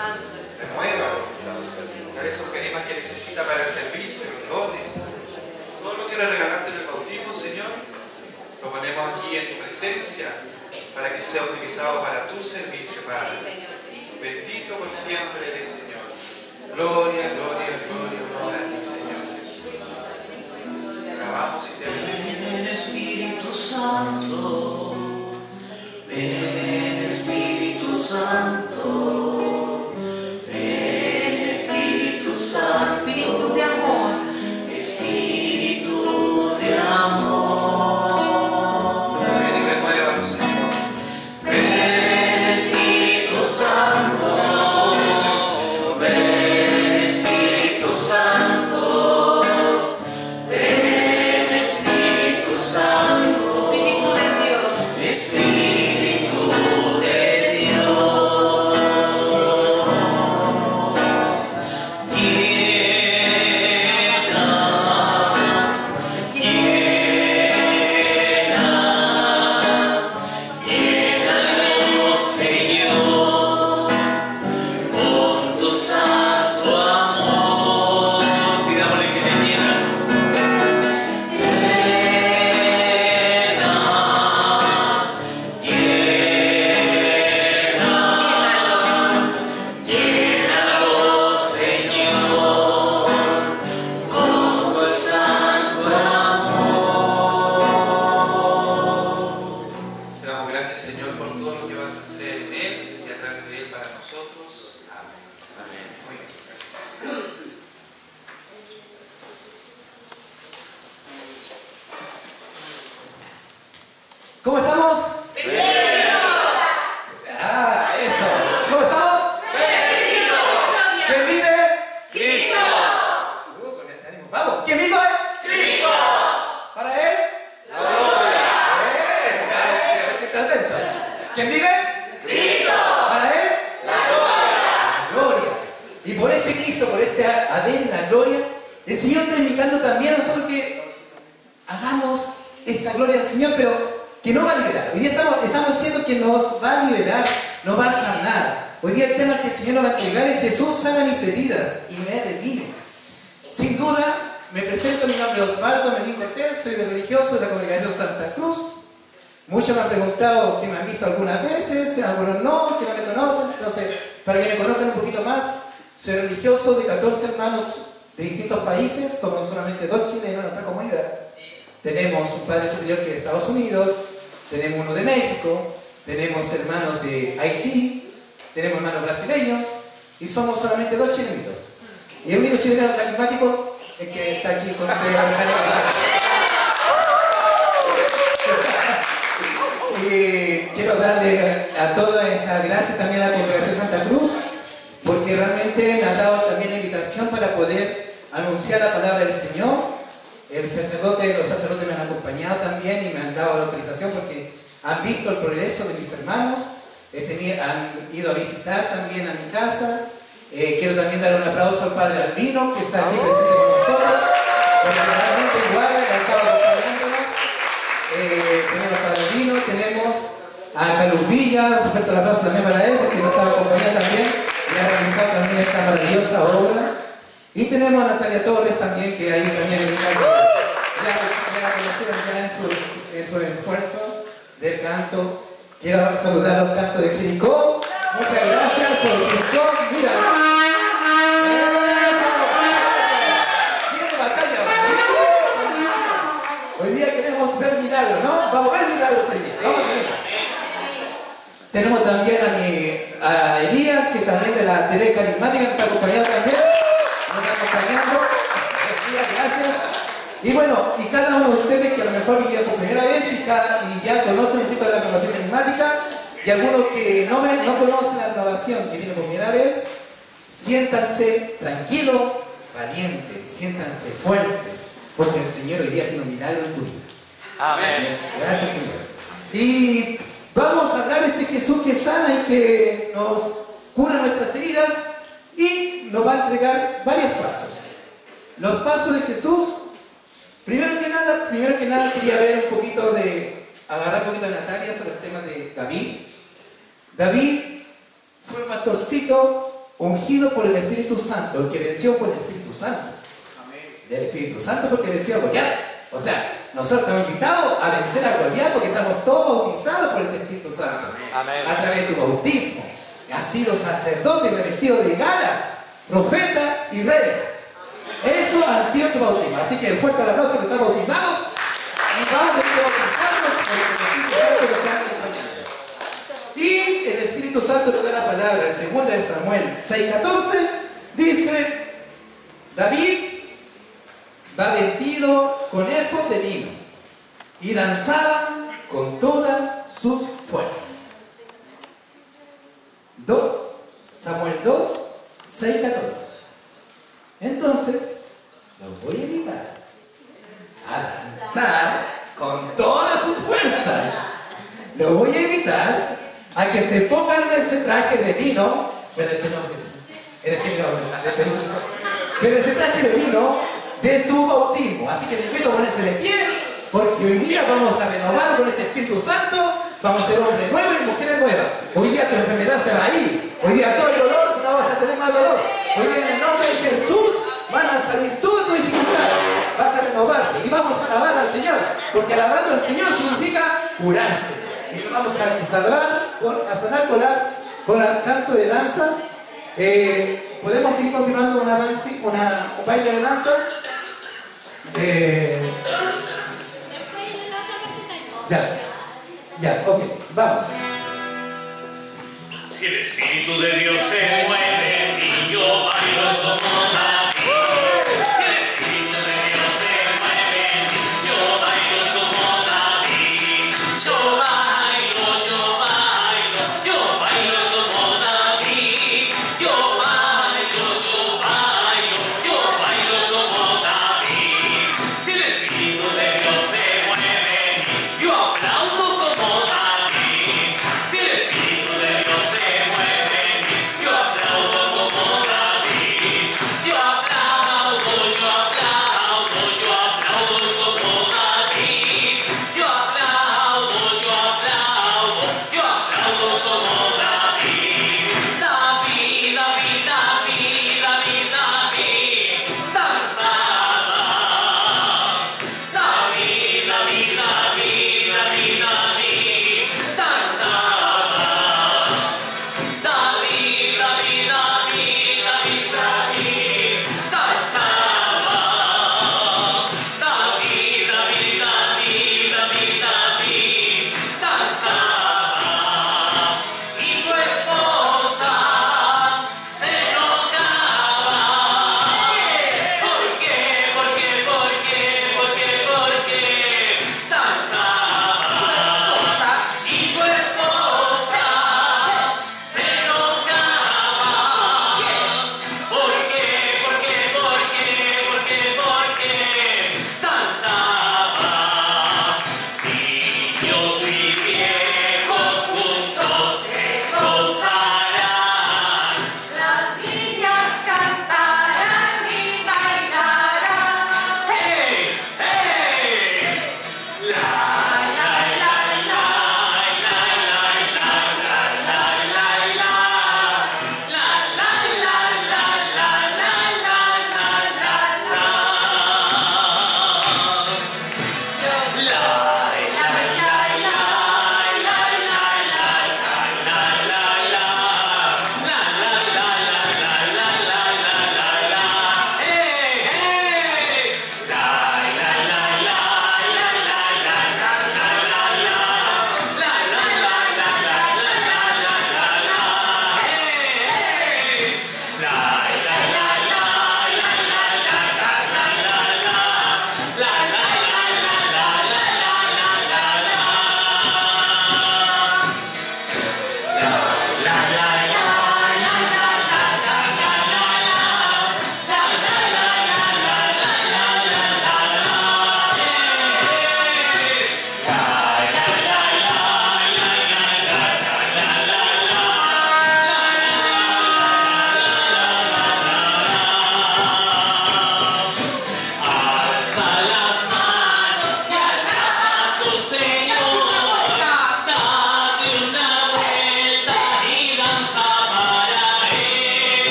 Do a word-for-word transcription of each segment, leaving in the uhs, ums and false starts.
Renuévalo. Buscar esos carismas que necesita para el servicio, los dones. Todo lo que le regalaste en el bautismo, Señor, lo ponemos aquí en tu presencia para que sea utilizado para tu servicio, Padre. Bendito por siempre eres, Señor. Gloria, gloria, gloria, gloria a ti, Señor Jesús. Te alabamos y te bendecimos. Ven, Espíritu Santo. Ven, Espíritu Santo. Ven, Espíritu Santo. Espíritu de amor. Espíritu de amor. Ven y renuévanos, Señor. Ven, Espíritu Santo. Ven, Espíritu Santo. Ven, Espíritu Santo. Espíritu de Dios. Espíritu de Dios. ¿Cómo estamos? Ah, eso. ¿Cómo estamos? ¿Quién vive? Cristo. Uh, con ese ánimo. Vamos. ¿Quién vive? Cristo. ¿Para él? La gloria. Eso, a ver si está atento. ¿Quién vive? Cristo. ¿Para él? La gloria. La gloria. Y por este Cristo, por este haber la gloria, el Señor está invitando también a nosotros que hagamos esta gloria al Señor, pero que no va a liberar. Hoy día estamos, estamos diciendo que nos va a liberar, nos va a sanar. Hoy día el tema que el Señor nos va a entregar es: Jesús sana mis heridas y me redime. Sin duda, me presento, mi nombre es Osvaldo Melín Cortés, soy de religioso de la Congregación Santa Cruz. Muchos me han preguntado que me han visto algunas veces, algunos no, que no me conocen. Entonces, para que me conozcan un poquito más, soy religioso de catorce hermanos de distintos países, somos solamente dos chilenos en nuestra comunidad. Tenemos un Padre Superior que es de Estados Unidos, tenemos uno de México, tenemos hermanos de Haití, tenemos hermanos brasileños y somos solamente dos chilenitos. Y el único chileno carismático es que está aquí con ustedes. Y quiero darle a toda esta gracia también a la Congregación Santa Cruz, porque realmente me ha dado también la invitación para poder anunciar la palabra del Señor. El sacerdote, los sacerdotes me han acompañado también y me han dado la autorización porque han visto el progreso de mis hermanos, he tenido, han ido a visitar también a mi casa. Eh, quiero también dar un aplauso al Padre Albino, que está aquí presente con nosotros, porque realmente igual ha estado acompañándonos. Eh, tenemos al Padre Albino, tenemos a Carlos Villa, un fuerte aplauso también para él, porque nos estaba acompañando también y ha realizado también esta maravillosa obra. Y tenemos a Natalia Torres también, que ahí también ya, ya, ya conocieron ya en sus, en sus esfuerzos del canto. Quiero saludar a los cantos de Jericó. Muchas gracias por Jericó. Mira. Viene batalla. Hoy día queremos ver milagros, ¿no? Vamos a ver milagros hoy día. Vamos a ver. Tenemos también a, mi, a Elías, que también de la T V Carismática, que está acompañado también. Nos está acompañando. Gracias. Y bueno, y cada uno de ustedes que a lo mejor vinieron por primera vez y, cada, y ya conocen un poquito de la renovación carismática, y algunos que no, me, no conocen la renovación, que vienen por primera vez, siéntanse tranquilos, valientes, siéntanse fuertes, porque el Señor hoy día tiene un milagro en tu vida. Amén. Gracias, Señor. Y vamos a hablar de este Jesús que sana y que nos cura nuestras heridas y nos va a entregar varios pasos. Los pasos de Jesús. Primero que nada, primero que nada quería ver un poquito de, agarrar un poquito de Natalia sobre el tema de David. David fue un pastorcito ungido por el Espíritu Santo. El que venció fue el Espíritu Santo. El Espíritu Santo fue el que venció a Goliat. O sea, nosotros estamos invitados a vencer a Goliat porque estamos todos bautizados por el Espíritu Santo. Amén. A través de tu bautismo. Has sido sacerdote revestido de gala, profeta y rey. Eso ha sido tu bautismo. Así que fuerte el aplauso que está bautizado. Y vamos a tener que bautizarnos con el Espíritu Santo que está acompañando. Y el Espíritu Santo nos da la palabra en segunda de Samuel seis catorce. Dice: David va vestido con efod de lino y danzaba con todas sus fuerzas. dos Samuel dos, seis, catorce. Entonces, los voy a invitar a danzar con todas sus fuerzas. Los voy a invitar a que se pongan ese traje de lino, pero este no, este no, este no, pero ese traje de lino de tu bautismo. Así que les invito a ponerse de pie, porque hoy día vamos a renovar con este Espíritu Santo. Vamos a ser hombres nuevos y mujeres nuevas. Hoy día tu enfermedad se va a ir. Hoy día todo el dolor, no vas a tener más dolor. Hoy día en el nombre de Jesús van a salir todas tus dificultades. Vas a renovarte y vamos a alabar al Señor, porque alabando al Señor significa curarse. Y nos vamos a salvar, a sanar con, las, con el canto de danzas. Eh, Podemos seguir continuando una danza, una, un baile de danza. Eh, ya, ya, ok, vamos. Si el Espíritu de Dios se mueve en mí, yo bailo como David. Si el Espíritu de Dios se mueve en mí, yo bailo como David. Yo bailo, yo bailo, yo bailo como David. Yo bailo, yo bailo, yo bailo como David. Si el Espíritu de Dios se mueve en mí, yo aplaudo como David. Si el Espíritu de Dios se mueve en mí, yo aplaudo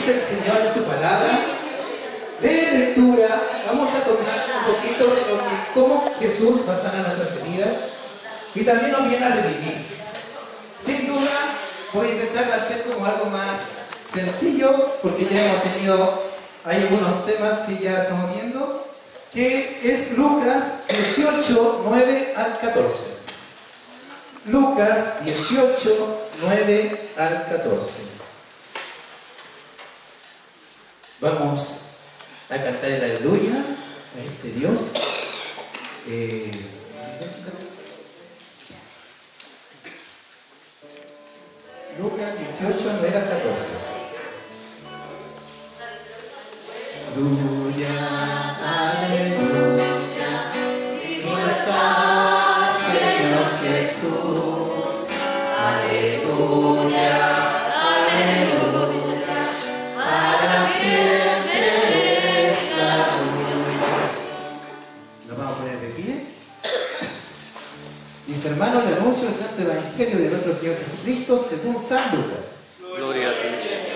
dice el Señor en su palabra. De lectura vamos a tomar un poquito de lo que, cómo Jesús va a sanar nuestras heridas y también nos viene a redimir. Sin duda voy a intentar hacer como algo más sencillo, porque ya hemos tenido, hay algunos temas que ya estamos viendo, que es Lucas dieciocho, nueve al catorce. Lucas dieciocho, nueve al catorce. Vamos a cantar el aleluya a este Dios. Eh, Lucas dieciocho, nueve al catorce. Aleluya, aleluya, vivo está Señor Jesús. Aleluya, aleluya, para siempre es la luz. Nos vamos a poner de pie. Mis hermanos, le anuncio el Santo Evangelio de nuestro Señor Jesucristo según San Lucas. Gloria a ti, Señor.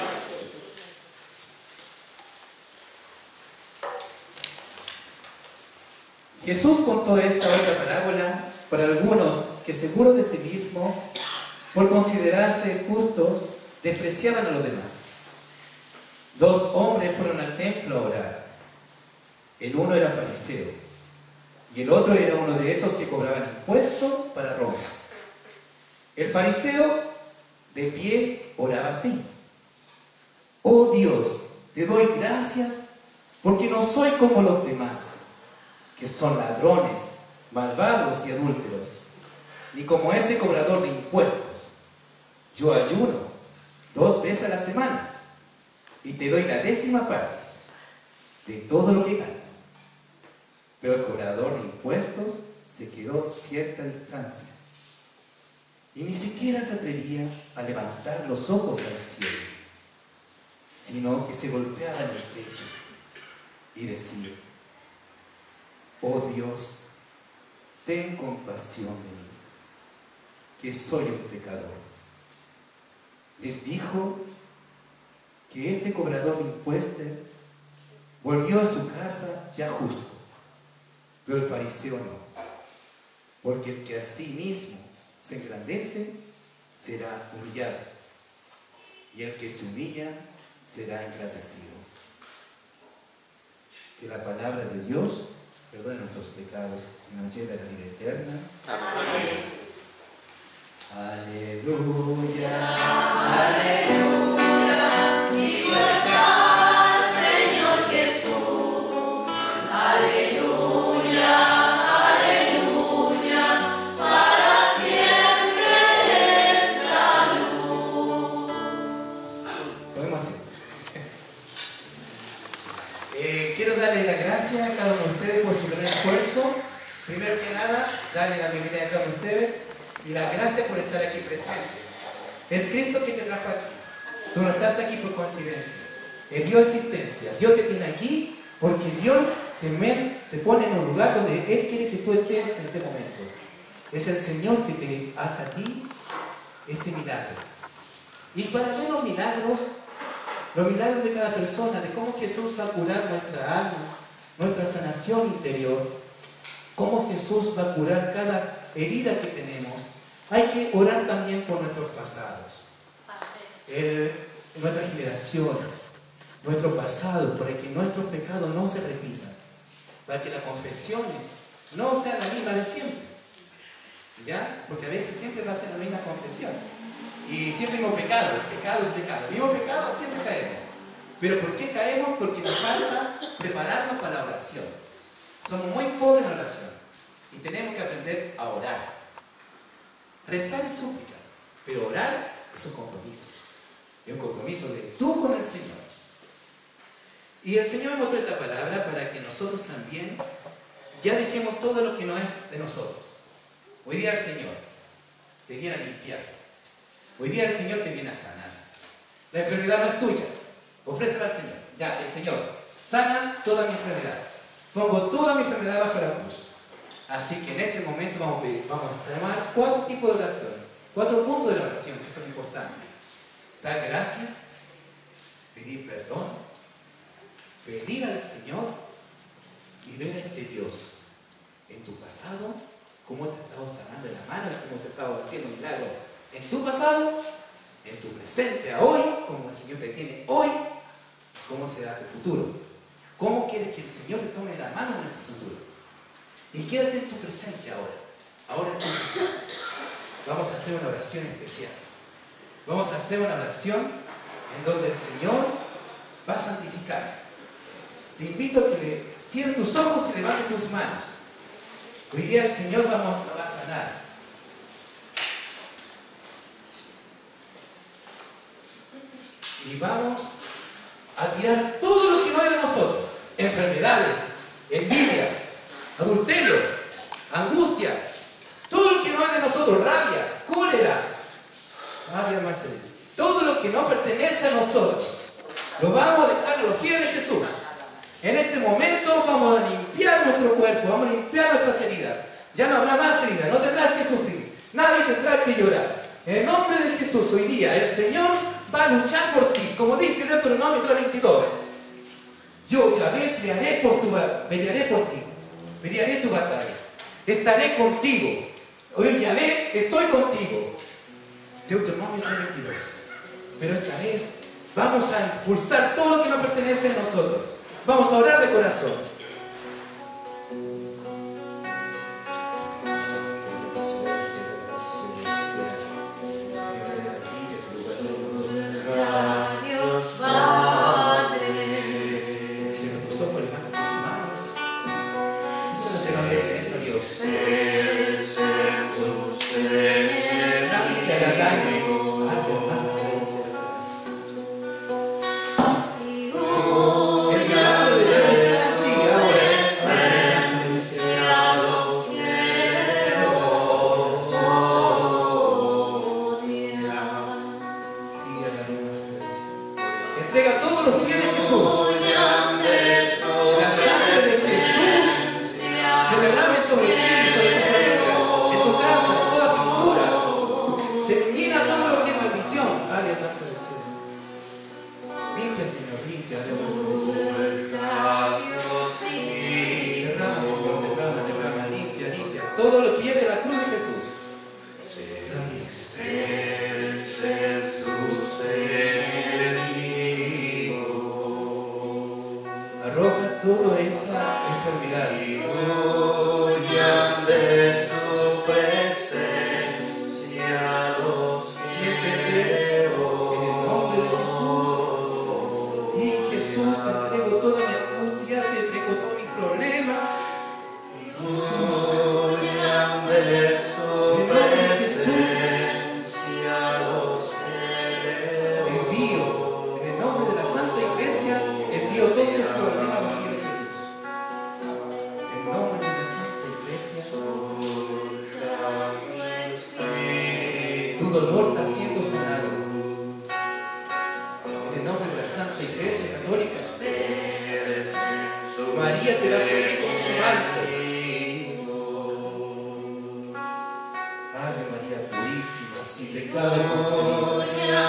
Jesús contó esta otra parábola para algunos que, seguros de sí mismos, por considerarse justos, despreciaban a los demás. Dos hombres fueron al templo a orar. El uno era fariseo y el otro era uno de esos que cobraban impuestos para Roma. El fariseo, de pie, oraba así: Oh Dios, te doy gracias porque no soy como los demás, que son ladrones, malvados y adúlteros, ni como ese cobrador de impuestos. Yo ayuno dos veces a la semana y te doy la décima parte de todo lo que gano. Pero el cobrador de impuestos se quedó a cierta distancia y ni siquiera se atrevía a levantar los ojos al cielo, sino que se golpeaba en el pecho y decía: Oh Dios, ten compasión de mí, que soy un pecador. Les dijo que este cobrador de impuestos volvió a su casa ya justo, pero el fariseo no, porque el que a sí mismo se engrandece será humillado, y el que se humilla será engrandecido. Que la palabra de Dios perdone nuestros pecados y nos lleve a la vida eterna. Amén. Aleluya, Aleluya, vivo está Señor Jesús. Aleluya, aleluya, para siempre es la luz. tomemos asiento. Eh, quiero darle las gracias a cada uno de ustedes por su gran esfuerzo. Primero que nada, darle la bienvenida a cada uno de ustedes y las gracias por estar aquí presente. Es Cristo que te trajo aquí. Tú no estás aquí por coincidencia. Es Dios existencia. Dios te tiene aquí porque Dios te, met, te pone en un lugar donde Él quiere que tú estés en este momento. Es el Señor que te hace a ti este milagro. Y para ver los milagros, los milagros de cada persona, de cómo Jesús va a curar nuestra alma, nuestra sanación interior, cómo Jesús va a curar cada herida que tenemos, hay que orar también por nuestros pasados, el, nuestras generaciones, nuestro pasado, para que nuestros pecados no se repitan, para que las confesiones no sean la misma de siempre, ¿ya? Porque a veces siempre va a ser la misma confesión. Y siempre mismo pecado, pecado es pecado. El mismo pecado siempre caemos. ¿Pero por qué caemos? Porque nos falta prepararnos para la oración. Somos muy pobres en oración. Y tenemos que aprender a orar. Rezar es súplica, pero orar es un compromiso. Es un compromiso de tú con el Señor. Y el Señor me mostró esta palabra para que nosotros también ya dejemos todo lo que no es de nosotros. Hoy día el Señor te viene a limpiar. Hoy día el Señor te viene a sanar. La enfermedad no es tuya. Ofrécela al Señor. Ya, el Señor sana toda mi enfermedad. Pongo toda mi enfermedad bajo la cruz. Así que en este momento vamos a pedir, vamos a tomar cuatro tipos de oración. Cuatro puntos de la oración que son importantes. Dar gracias, pedir perdón, pedir al Señor y ver a este Dios en tu pasado, cómo te ha estado sanando de la mano, cómo te ha estado haciendo milagros en tu pasado, en tu presente, a hoy, como el Señor te tiene hoy, cómo será tu futuro. ¿Cómo quieres que el Señor te tome la mano en el futuro? Y quédate en tu presente ahora. Ahora en tu presente. Vamos a hacer una oración especial. Vamos a hacer una oración en donde el Señor va a santificar. Te invito a que le cierres tus ojos y levantes tus manos. Hoy día el Señor vamos, va a sanar. Y vamos a tirar todo lo que no es de nosotros. Enfermedades, envidia, adulterio, angustia, todo lo que no es de nosotros, rabia, cólera, todo lo que no pertenece a nosotros, lo vamos a dejar a los pies de Jesús. En este momento vamos a limpiar nuestro cuerpo, vamos a limpiar nuestras heridas. Ya no habrá más heridas, no tendrás que sufrir, nadie tendrá que llorar. En el nombre de Jesús, hoy día el Señor va a luchar por ti, como dice Deuteronomio tres veintidós. Yo, Yahvé, pelearé por, tu, pelearé por ti, pelearé tu batalla, estaré contigo. Hoy, Yahvé, estoy contigo. Deuteronomio tres veintidós. Pero esta vez vamos a impulsar todo lo que no pertenece a nosotros. Vamos a orar de corazón. Dios Padre, Cierra tus ojos, levanta tus manos. Eso se nos pertenece a Dios. Nadie te hará daño. Algo más te el milagro de Dios está en ti ahora. Sí, a la luz. Entrega todos los pies de Jesús. La sangre de Jesús se derrame sobre ti, sobre tu familia, en tu casa, en toda pintura. Se elimina todo lo que es maldición. Dale, pasa del cielo. Limpia, Señor, limpia, Dios. Derrama, Señor, derrama, derrama, limpia, limpia. Todos los pies de la cruz de Jesús. Arroja toda esa enfermedad. Siéntete en el nombre de Jesús. Y Jesús, te entrego toda mi angustia, te entrego todo mi problema. Jesús, en el nombre de Jesús, envío, en el nombre de la Santa Iglesia, envío todos tus problemas a los pies de Jesús. En el nombre de la Santa Iglesia, tu dolor está siendo sanado. En el nombre de la Santa Iglesia Católica, María te da cubrir con su manto. Ave María purísima, sin pecado concebida.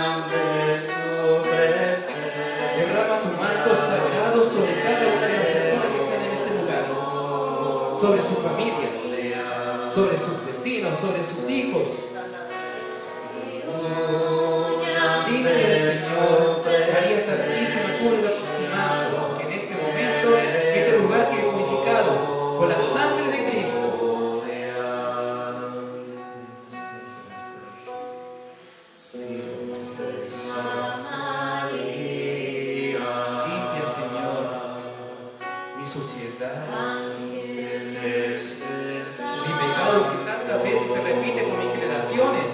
Derrama tu manto sagrado sobre cada una de las personas que están en este lugar, sobre su familia, sobre sus vecinos, sobre sus hijos. Limpia, Señor, María Santísima, cúbrela con su manto, que en este momento, este lugar quede purificado con la sangre de Cristo. Limpia, Señor, mi suciedad, mi pecado que tantas veces se repite por mis generaciones.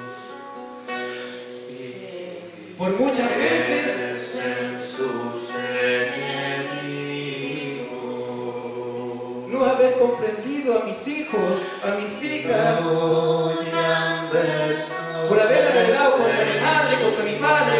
Por muchas veces no haber comprendido a mis hijos, a mis hijas, por haberme rebelado contra mi madre, contra mi padre.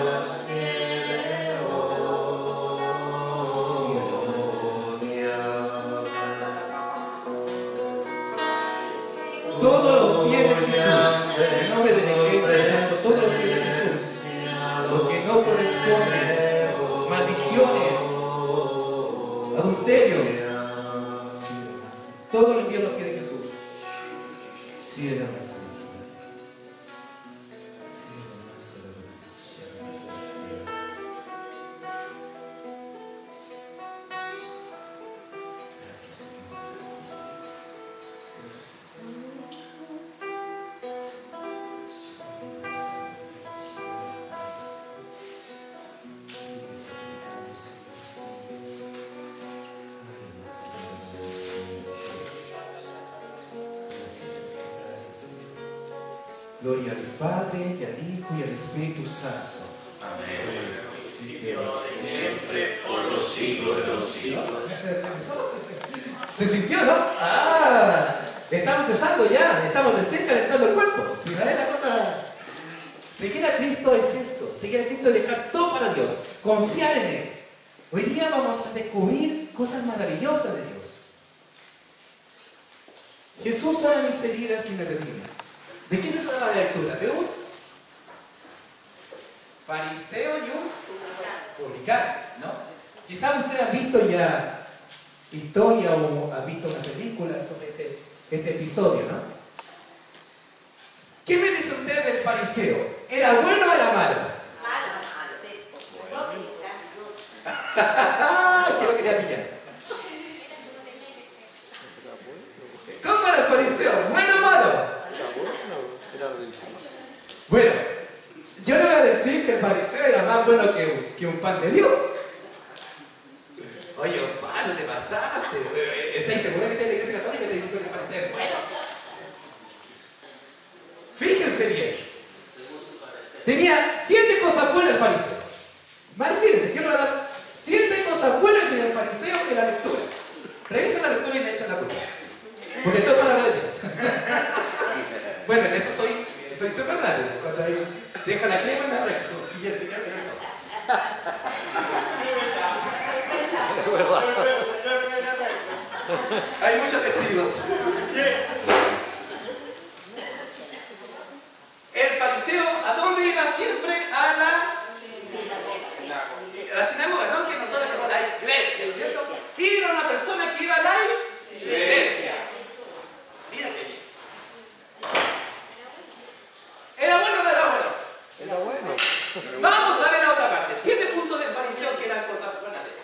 Todos los pies de Jesús, en nombre de la iglesia, lanzo todos los pies de Jesús, lo que no corresponde traiciones, adulterio. Todo lo envió a los pies de Jesús. Sí, de la más. Gloria al Padre, y al Hijo, y al Espíritu Santo. Amén. Siempre, por los siglos de los siglos. ¿Se sintió, no? ¡Ah! Estamos empezando ya, estamos recién calentando el cuerpo. Si no es la cosa. Seguir a Cristo es esto. Seguir a Cristo es dejar todo para Dios. Confiar en Él. Hoy día vamos a descubrir cosas maravillosas de Dios. Jesús sana mis heridas y me redime. ¿De qué se trata la lectura? De un fariseo y un publicano, ¿no? Quizás usted ha visto ya historia o ha visto una película sobre este, este episodio, ¿no? ¿Qué me dice usted del fariseo? ¿Era bueno o era malo? Malo, malo. ¿Qué lo quería pillar? ¿Cómo era el fariseo? ¿Bueno o malo? Bueno, yo le voy a decir que el fariseo era más bueno que un, que un pan de Dios. Oye, un pan, no te pasaste. ¿Estáis seguros que está en la iglesia católica y te diciendo que el fariseo es bueno? Fíjense bien. Tenía siete cosas buenas el fariseo. Imagínense, yo le voy a dar siete cosas buenas que tenía el fariseo en la lectura. Revisen la lectura y me echan la culpa. Porque esto es para de Dios. Bueno, en eso soy, soy súper raro. Cuando hay, deja la crema y me arreglo. Y el Señor me arreglo. Hay muchos testigos. El fariseo, ¿a dónde iba siempre? A la, a la sinagoga, ¿no? Que nosotros llamamos la iglesia, ¿no es cierto? Y era una persona que iba a la iglesia. Mira qué bien. ¿Era bueno o no era bueno? Era bueno. Vamos a ver la otra parte. Siete puntos del fariseo que eran cosas buenas de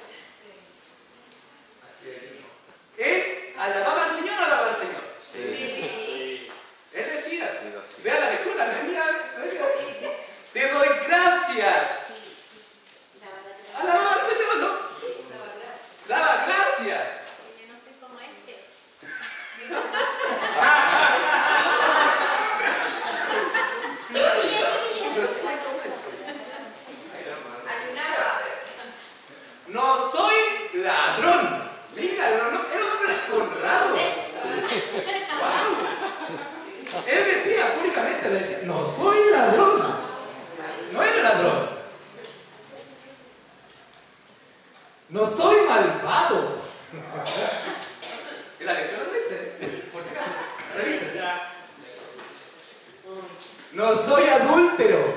él. ¿Él alababa al Señor o alababa al Señor? Sí. Él decía. Vea la lectura, no es mía. Te doy gracias. Alababa al Señor, ¿no? Daba gracias. Yo no sé cómo este. No sé cómo es. Ayunaba. No soy ladrón. Mira, no, no, era un hombre honrado. ¡Wow! Él decía públicamente, le decía, no soy ladrón. No era ladrón. No soy malvado. Y la lectura lo dice, por si acaso. Revisen. No soy adúltero.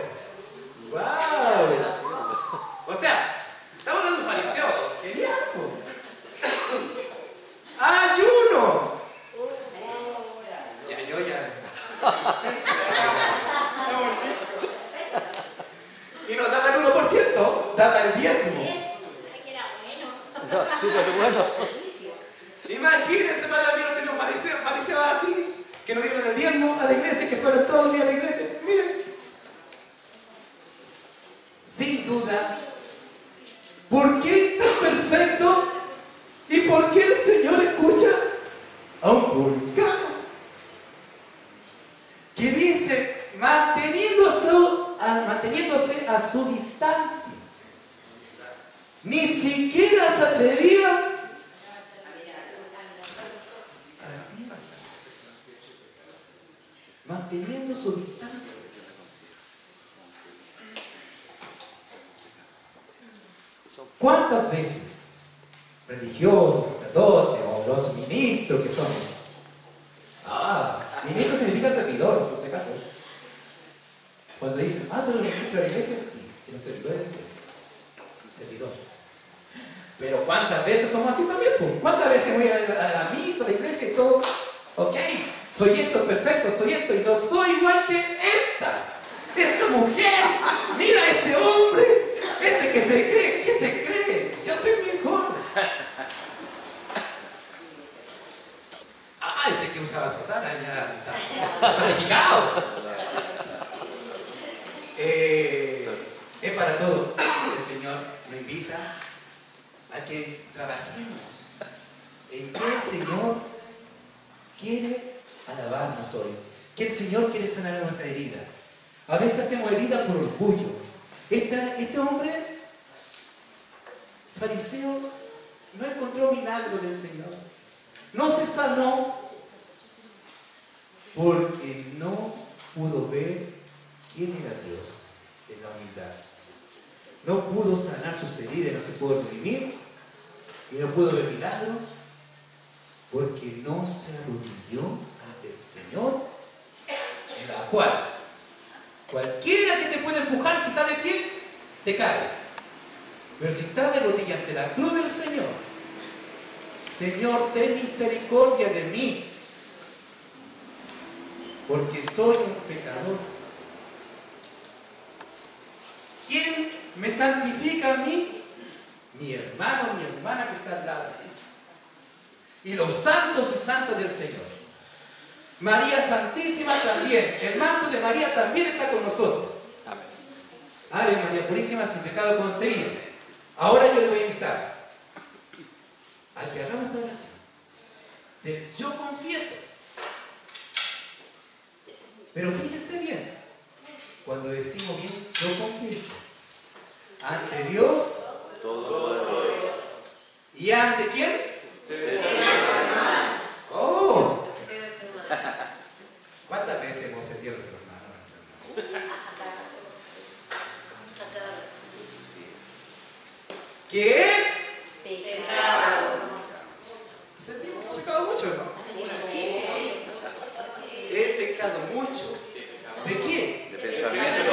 ¡Wow! O sea, estamos hablando de un fariseo. Genial. ¡Ayuno! Ya, yo ya. Y no daba el uno por ciento, daba el diezmo. Que era bueno. Era súper bueno. Imagínense, padre mío, tenía un fariseo, fariseo así, que no dieron el diezmo a la iglesia, que fueron todos los días a la iglesia. Miren. Sin duda, ¿por qué es tan perfecto? ¿Y por qué el Señor escucha a un publicano? Que dice, manteniéndose a, manteniéndose a su distancia. Ni siquiera se atrevía así, manteniendo su distancia. ¿Cuántas veces religiosos, sacerdotes o los ministros que somos? Ah, ministro significa servidor, por si acaso. Cuando dicen, ah, tú eres ministro de la iglesia, sí, eres un servidor de la iglesia. Servidor. Pero ¿cuántas veces somos así también? Pues? ¿Cuántas veces voy a la, a la misa, a la iglesia y todo? Ok, soy esto, perfecto, soy esto, y no soy igual que esta. Esta mujer, mira este hombre, este que se cree, ¿qué se cree? Yo soy mejor. Ah, este que usaba sotana ya está santificado. Eh, es para todo. El Señor nos invita a que trabajemos en que el Señor quiere alabarnos hoy, que el Señor quiere sanar nuestra herida. A veces hacemos herida por orgullo. Esta, este hombre fariseo no encontró milagro del Señor, no se sanó porque no pudo ver quién era Dios en la humildad. No pudo sanar sus heridas, no se pudo redimir y no pudo ver milagros porque no se arrodilló ante el Señor, en la cual cualquiera que te pueda empujar, si está de pie, te caes. Pero si estás de rodillas ante la cruz del Señor, Señor, ten misericordia de mí, porque soy un pecador. ¿Quién me santifica a mí? Mi hermano, mi hermana que está al lado. Y los santos y santas del Señor. María Santísima también. El manto de María también está con nosotros. Amén. Ave María Purísima, sin pecado concebido. Ahora yo le voy a invitar a que hagamos esta oración. De yo confieso. Pero fíjense bien, cuando decimos bien, yo confieso, ante Dios, ¿y ante quién? ¡Oh! ¿Cuántas veces hemos ofendido a nuestro hermano? ¿Qué? Sentimos que hemos pecado mucho, ¿no? He pecado mucho. ¿De quién? De pensamiento.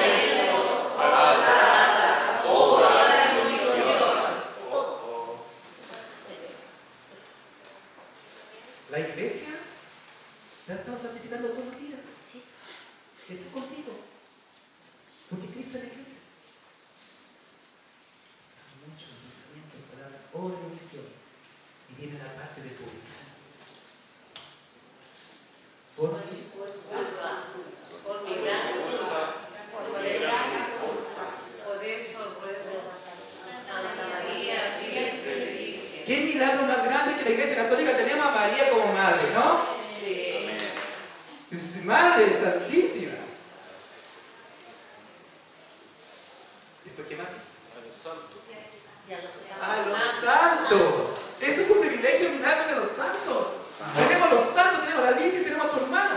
La iglesia la estamos santificando todos los días. Está contigo. Porque Cristo es la iglesia. Mucho pensamiento, palabra, obra y omisión. Y viene la parte de publicar. Por mí. Por mi gran culpa, por mi gran culpa, por eso ruego a Santa María, siempre Virgen. Qué milagro más grande que la iglesia católica tenemos a María como madre, ¿no? Sí. Es Madre Santísima. ¿Después qué más? A los santos. Ese es un privilegio, un milagro de los santos. Tenemos a los santos, tenemos a la Virgen, tenemos a tu hermano.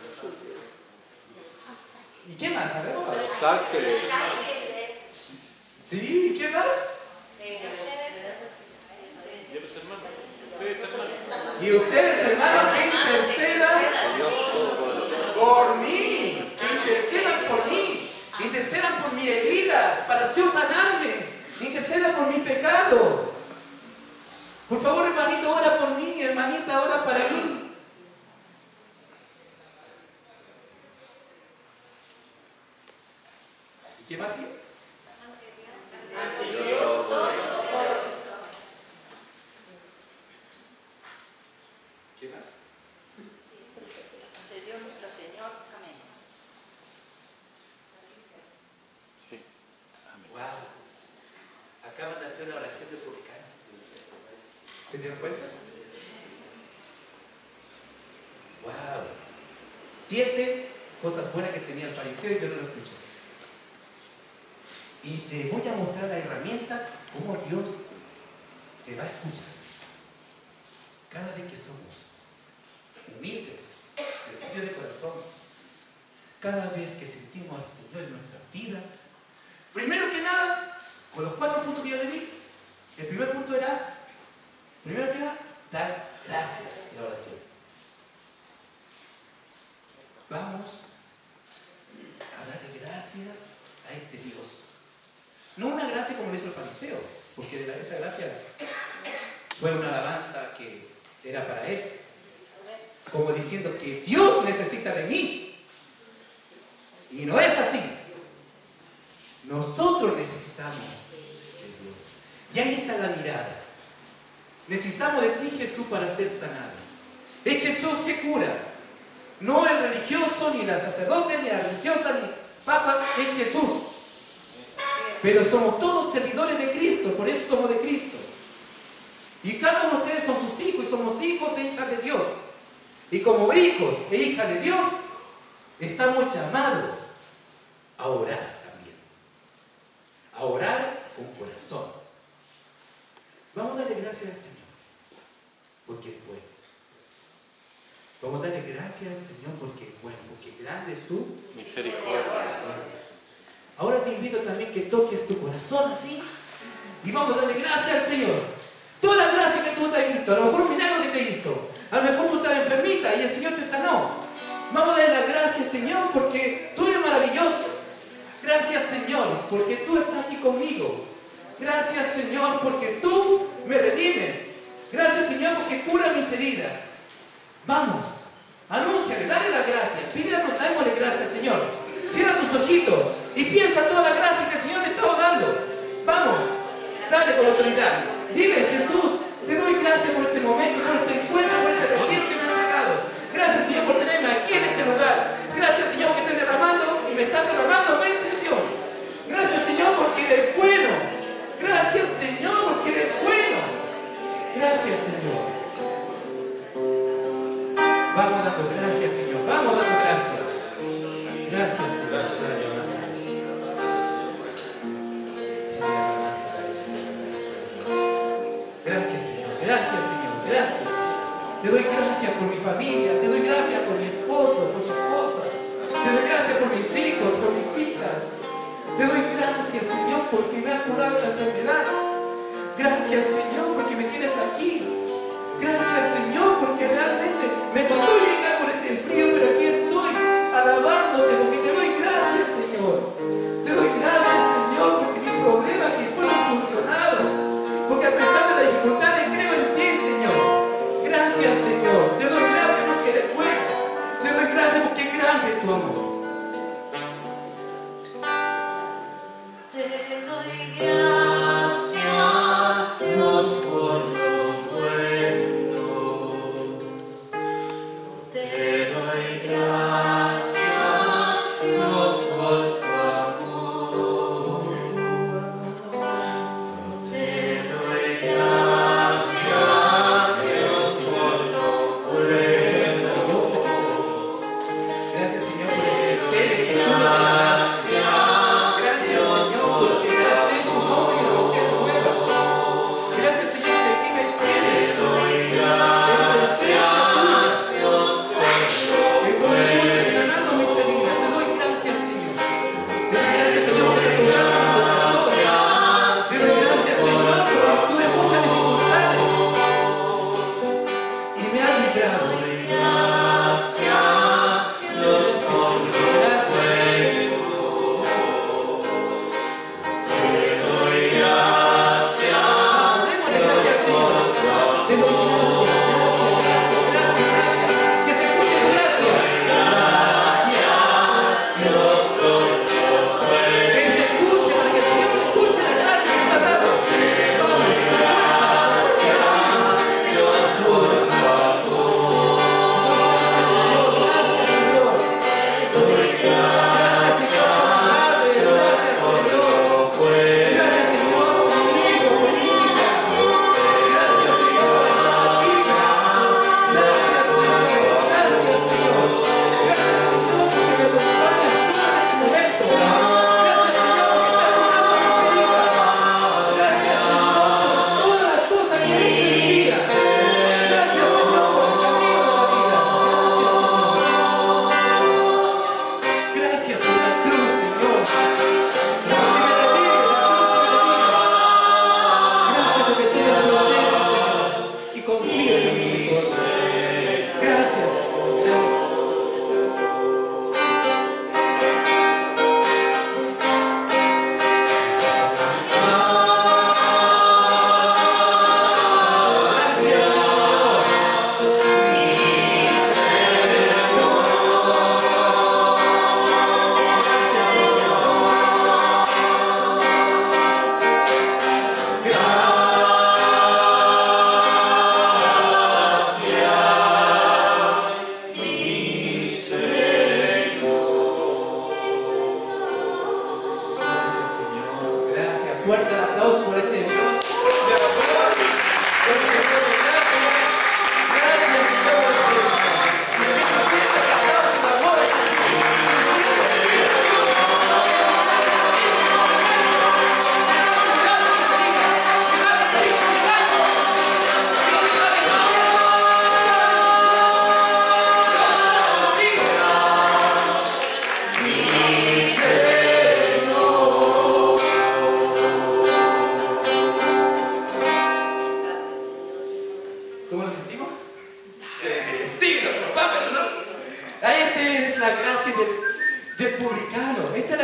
¿Y qué más? A ver, vamos a ver. Los ángeles. Sí, ¿qué más? Y ustedes, hermanos, que intercedan por mí, que intercedan por mí, intercedan por mis heridas, para yo sanarme, intercedan por mi pecado. Por favor, hermanito, ora por mí, hermanita, ora para mí. ¿Y qué más? ¿Qué más? Ante Dios nuestro Señor. Amén. Sí. Wow. Acaban de hacer una oración de publicano. ¿Se dieron cuenta? Wow. Siete cosas buenas que tenía el fariseo y yo no lo escuché. Y te voy a mostrar la herramienta cómo Dios te va a escuchar. Cada vez que somos humildes, sencillos de corazón, cada vez que sentimos al Señor en nuestra vida, primero que nada, con los cuatro puntos que yo le di, el primer punto era, primero que nada, dar gracias en la oración. Vamos a darle gracias a este Dios. No una gracia como le hizo el fariseo, porque la- esa gracia fue una alabanza que era para él, como diciendo que Dios necesita de mí. Y no es así. Nosotros necesitamos de Dios. Y ahí está la mirada. Necesitamos de ti, Jesús, para ser sanados. Es Jesús que cura. No el religioso, ni la sacerdote, ni la religiosa, ni papa, es Jesús. Pero somos todos servidores de Cristo, por eso somos de Cristo. Y cada uno de ustedes son sus hijos, y somos hijos e hijas de Dios. Y como hijos e hijas de Dios, estamos llamados a orar también. A orar con corazón. Vamos a darle gracias al Señor, porque es bueno. Vamos a darle gracias al Señor porque es bueno, porque grande es su Misericordia. Ahora te invito también que toques tu corazón así y vamos a darle gracias al Señor. Toda la gracia que tú te has visto, a lo mejor un milagro que te hizo, a lo mejor tú estabas enfermita y el Señor te sanó. Vamos a darle las gracias, Señor, porque tú eres maravilloso. Gracias, Señor, porque tú estás aquí conmigo. Gracias, Señor, porque tú me redimes. Gracias, Señor, porque curas mis heridas. Vamos, anúnciale, dale las gracias, pídele, démosle gracias, Señor. Cierra tus ojitos y piensa toda la gracia que el Señor te está dando. Vamos, dale con autoridad. Dile, Jesús, te doy gracias por este momento, por este encuentro, por este retiro que me has regado. Gracias, Señor, por tenerme aquí en este lugar. Gracias, Señor, porque estás derramando y me estás derramando bendición. Gracias, Señor, porque eres bueno. Gracias, Señor, porque eres bueno. Gracias, Señor. Vamos dando gracias, Señor. Vamos dando gracias. Gracias, Señor. Gracias, Señor. Gracias, Señor. Gracias. Te doy gracias por mi familia. Te doy gracias por mi esposo, por mi esposa. Te doy gracias por mis hijos, por mis hijas. Te doy gracias, Señor, porque me has curado la enfermedad. Gracias, Señor, porque me tienes aquí. Gracias, Señor, porque realmente me costó llegar con este frío, pero aquí estoy alabándote, porque te doy gracias, Señor. Te doy gracias, Señor, porque mi problema que fue solucionado. Porque a pesar de las dificultades creo en ti, Señor. Gracias, Señor. Te doy gracias porque eres bueno. Te doy gracias porque es grande tu amor. Te doy gracias, Dios.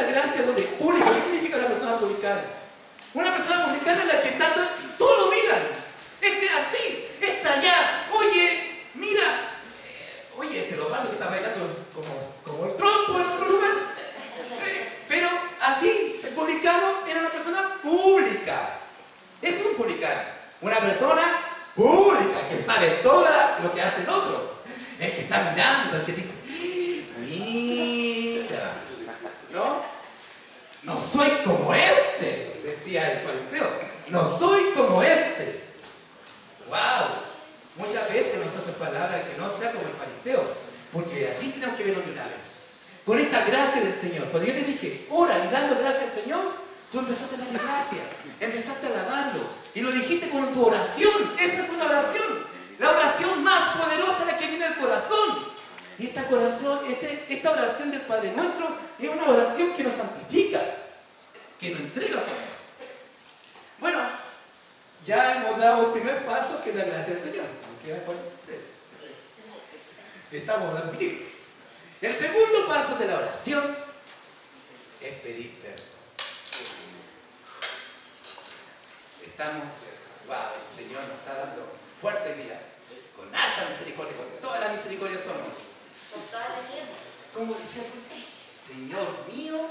gracia donde es pública. ¿Qué significa una persona publicana? Una persona publicana es la que está, todos lo miran. Este es así, está allá. Oye, mira, eh, oye, este Lobardo que está bailando como, como el trompo en otro lugar. Eh, pero así, el publicano era una persona pública. Ese es un publicano. Una persona pública que sabe todo lo que hace el otro. El que está mirando, el que dice, mira, ¿no? No soy como este, decía el fariseo. No soy como este. ¡Wow! Muchas veces nosotros palabras que no sea como el fariseo, porque así tenemos que ver los milagros. Con esta gracia del Señor. Cuando yo te dije, ora y dando gracias al Señor, tú empezaste a darle gracias, empezaste a alabarlo y lo dijiste con tu oración. Esa es una oración, la oración más poderosa, la que viene del corazón. Y esta, corazón, este, esta oración del Padre Nuestro es una oración que nos santifica, que nos entrega su amor. Bueno, ya hemos dado el primer paso, que es la gracia del Señor. Nos queda por tres. Estamos dando. El segundo paso de la oración es pedir perdón. Estamos, wow, el Señor nos está dando fuerte día, con alta misericordia, con toda la misericordia somos. Con toda la tierra. Como decía, Señor mío,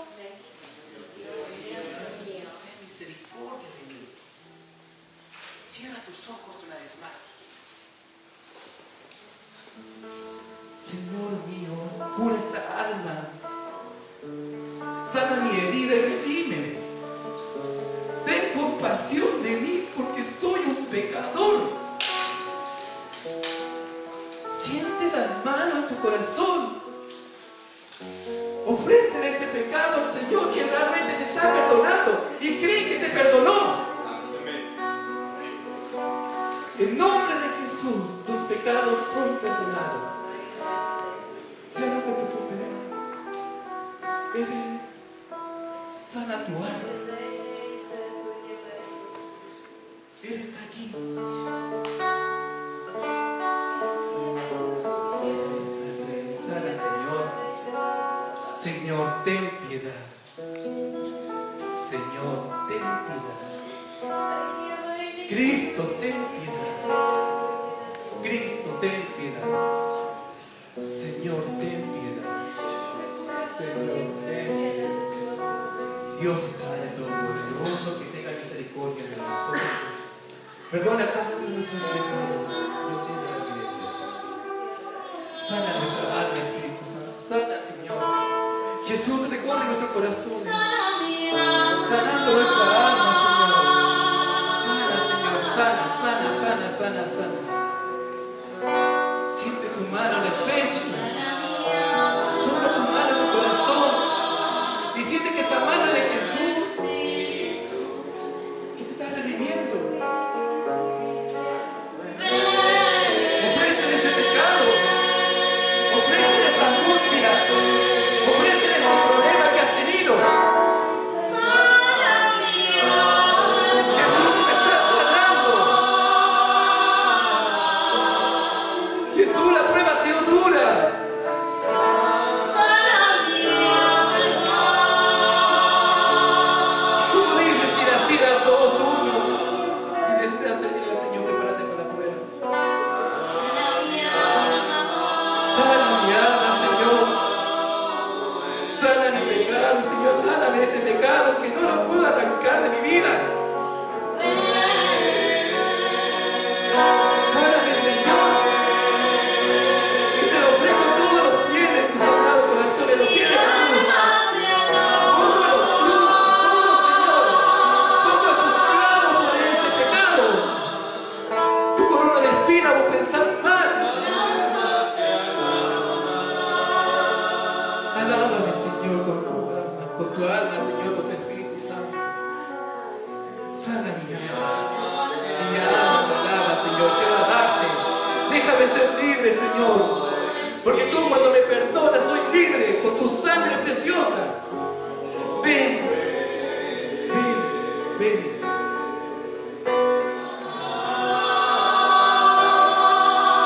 ten misericordia de mí. Cierra tus ojos una vez más. Señor mío, cura esta alma. Sana mi herida y redímeme. Ten compasión de mí porque soy un pecador. Siente las manos en tu corazón. Ofrécele ese pecado al Señor, que realmente te está perdonando y cree que te perdonó. En nombre de Jesús, tus pecados son perdonados. Ya no te preocupes. Él sana tu alma. Él está aquí. Sana, Señor. Señor, ten piedad. Señor, ten piedad. Cristo, ten piedad. Cristo, ten piedad. Señor, ten piedad. Señor, ten piedad. Dios Padre Todopoderoso, que tenga misericordia de nosotros. Perdona cada uno de nuestros pecados. Noche de la vida. Sana nuestra alma, Espíritu Santo. Sana, Señor. Jesús, recorre nuestros corazones. Sanando nuestra alma, Señor. Sana, Señor. Sana, sana, sana, sana, sana. Siente tu mano en el pecho. Toca tu mano en tu corazón. Y siente que esa mano es de Jesús, que te está redimiendo. Ofrécele ese pecado. Ofrécele esa angustia. Ofrécele ese problema que has tenido. Jesús me está sanando. Jesús, la prueba ha sido dura. Tú dices, ir así, das dos, uno. Si deseas servir al Señor, prepárate para la prueba. Sana mi alma, Señor. Sana mi pecado, Señor. Sáname de este pecado que no lo puedo arrancar de mi vida. Sáname, Señor. Y te lo ofrezco todos los pies de tu sagrado corazón, en los pies de la cruz. Pongo a los cruz, todo, Señor. Pongo a sus clavos sobre ese pecado. Tu corona de espina por pensar mal. Alábame, Señor, con tu alma, con tu alma, Señor, con tu Espíritu Santo. Sana mi alma. Mi alma te alaba, Señor. Quiero alabarte. Déjame ser libre, Señor. Porque tú, cuando me perdonas, soy libre con tu sangre preciosa. Ven, ven, ven.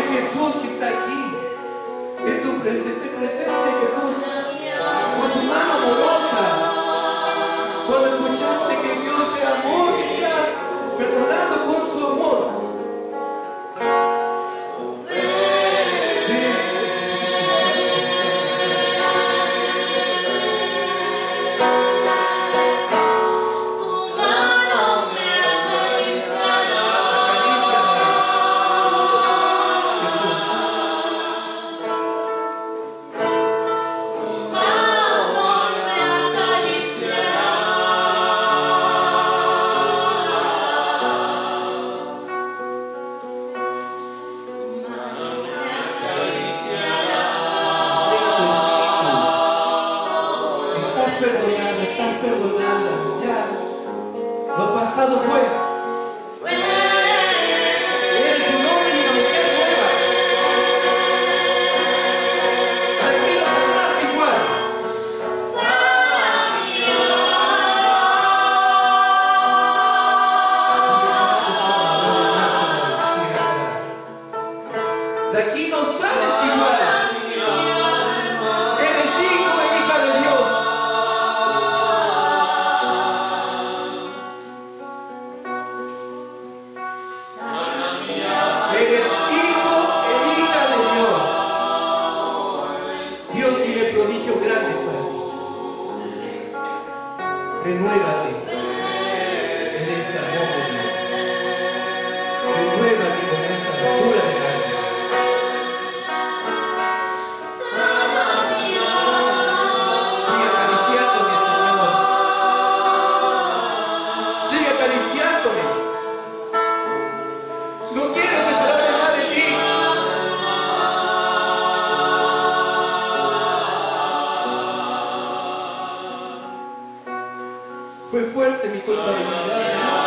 Jesús que está aquí. En tu presencia, presencia Jesús. Con su mano amorosa. Cuando escuchaste que Dios es amor, que está perdonando con su amor. Perdonado, estás perdonada, ya. Lo pasado fue. Eres un hombre y una mujer nueva. Aquí no saldrás igual. De aquí no sales igual. Eres hijo e hija de Dios. Eres hijo e hija de Dios. Dios tiene prodigios grandes para ti. Renuévate en ese amor de Dios. Renuévate con esa locura del alma. Sigue acariciándome, Señor. Sigue acariciándome. No quiero separarme más de ti. Fue fuerte mi culpabilidad.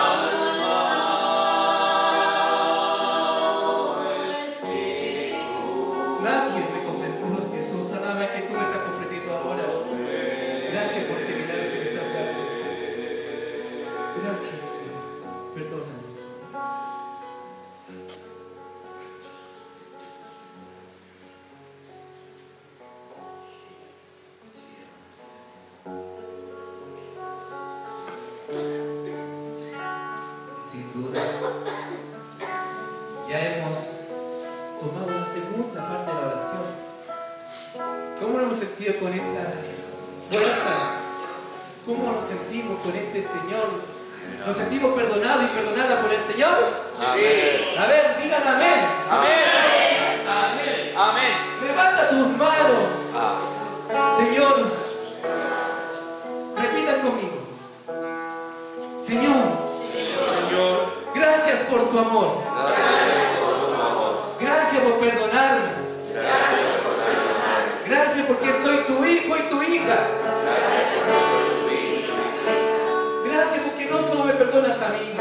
Nadie me comprendió, Jesús. Nada más que tú me estás comprendiendo ahora. Gracias por este milagro que me estás dando. Gracias, Señor. Perdónanos. Sin duda, ya hemos tomado la segunda parte de la oración. ¿Cómo nos hemos sentido con esta fuerza? ¿Cómo nos sentimos con este Señor? ¿Nos sentimos perdonados y perdonadas por el Señor? Amén. A ver, digan amén. Amén. Amén. Amén. Levanta tus manos. Señor, repitan conmigo. Señor, Señor, gracias por tu amor. Gracias por perdonarme. Gracias porque soy tu hijo y tu hija. Gracias porque no solo me perdonas a mí,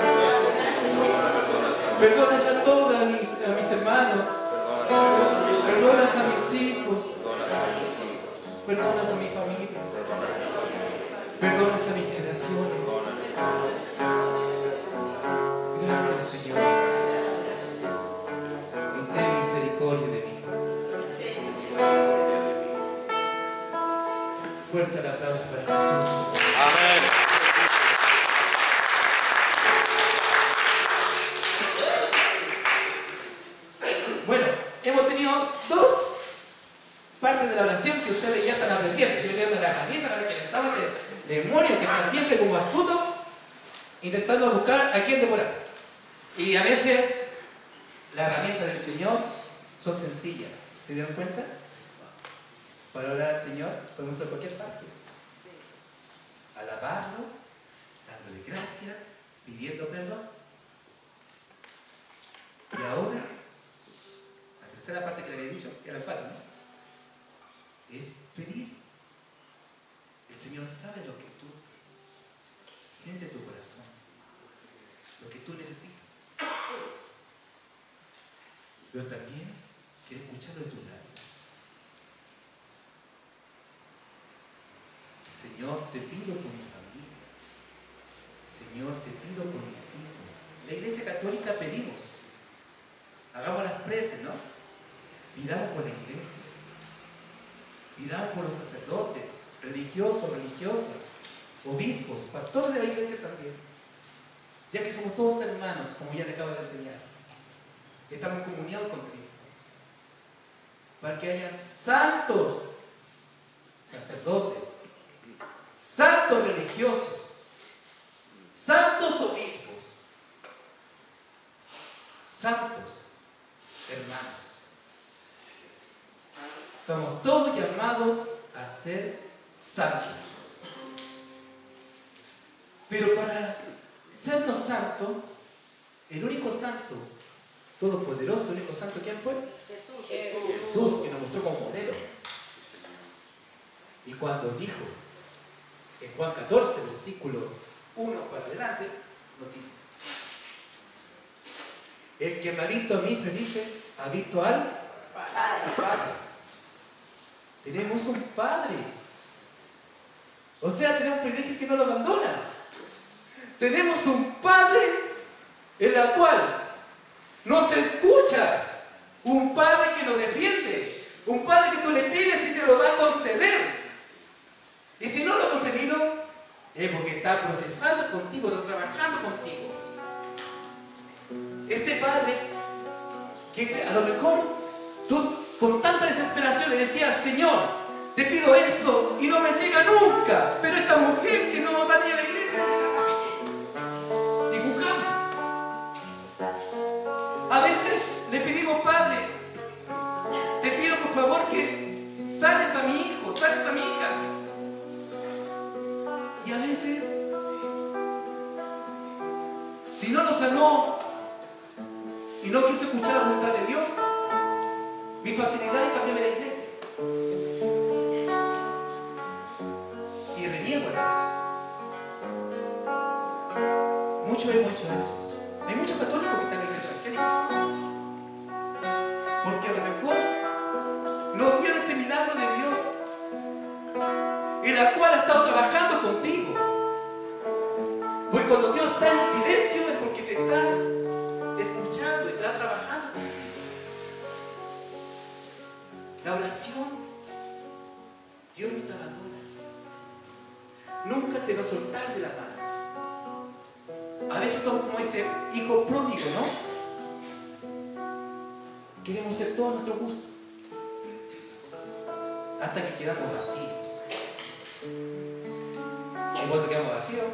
perdonas a todos mis, a mis hermanos, perdonas a mis hijos, perdonas a mi familia, perdonas a mis generaciones. Gracias, Señor. Y ten misericordia de mí. Fuerte el aplauso para Jesús. amén. Bueno, hemos tenido dos partes de la oración que ustedes ya están aprendiendo. Yo le doy la herramienta para que pensaban de demonio que está siempre como astuto intentando buscar a quién devorar. Y a veces las herramientas del Señor son sencillas. ¿Se dieron cuenta? Para orar al Señor podemos ir a cualquier parte. Alabarlo, dándole gracias, pidiendo perdón. Y ahora, la tercera parte que le había dicho, que era fácil, ¿no? Es pedir. El Señor sabe lo que tú sientes en tu corazón, lo que tú necesitas. Pero también quiere escucharlo de tus labios. Señor, te pido por mi familia. Señor, te pido por mis hijos. La Iglesia Católica pedimos. Hagamos las trece, ¿no? Pidamos por la iglesia, pidamos por los sacerdotes, religiosos, religiosas, obispos, pastores de la iglesia también, ya que somos todos hermanos, como ya le acabo de enseñar. Estamos en comunión con Cristo, para que haya santos sacerdotes, santos religiosos, santos obispos, santos hermanos. Estamos todos llamados a ser santos. Pero para sernos santos, el único santo, todopoderoso, el único santo, ¿quién fue? Jesús. Jesús, que nos mostró como modelo. Y cuando dijo en Juan catorce, versículo uno para adelante, nos dice: el que me ha visto a mí, Felipe, ha visto al Padre. Tenemos un Padre. O sea, tenemos un privilegio que no lo abandona. Tenemos un Padre en la cual nos escucha. Un Padre que nos defiende. Un Padre que tú le pides y te lo va a conceder. Y si no lo ha concedido, es porque está procesando contigo, está trabajando contigo. Este Padre, que a lo mejor tú con tanta desesperación le decías: Señor, te pido esto y no me llega nunca. Pero esta mujer que no va ni a la iglesia llega a mí. Dibujamos. A veces le pedimos: Padre, te pido por favor que sanes a mi hijo, sanes a mi hija. Y a veces, si no lo sanó y no quiso escuchar la voluntad de Dios, mi facilidad es cambiarme de iglesia. Y reniego a Dios. Muchos hemos hecho eso. Hay muchos católicos que están en la iglesia evangélica. Porque a lo mejor no vieron este milagro de Dios, en la cual ha estado trabajando contigo. Porque cuando Dios está en silencio es porque te está escuchando y está trabajando. La oración, Dios no te abandona. Nunca te va a soltar de la mano. A veces somos como ese hijo pródigo, ¿no? Queremos ser todo a nuestro gusto, hasta que quedamos vacíos. Y cuando quedamos vacíos,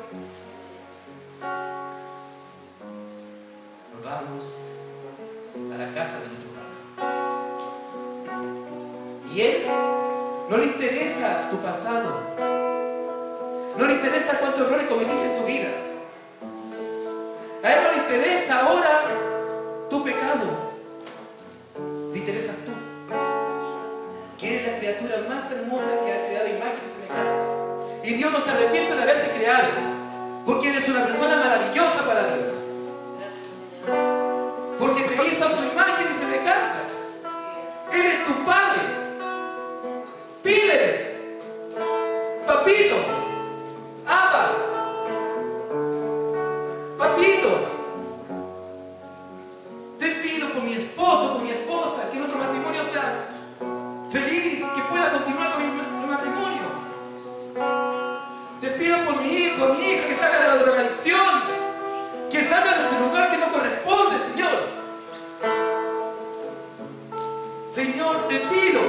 nos vamos a la casa de nuestro Padre. Y Él no le interesa tu pasado, no le interesa cuántos errores cometiste en tu vida. A Él no le interesa ahora tu pecado. Le interesas tú, que eres la criatura más hermosa que ha creado imagen y semejanza. Y Dios no se arrepiente de haberte creado, porque eres una persona maravillosa para Dios. Porque te hizo a su imagen y semejanza. Él es tu Padre. Pídele: Papito, Abba, Papito, te pido por mi esposo, por mi esposa, que nuestro matrimonio sea feliz, que pueda continuar con mi, mi matrimonio. Te pido por mi hijo, mi hija, que salga de la drogadicción, que salga de ese lugar que no corresponde, Señor. Señor, te pido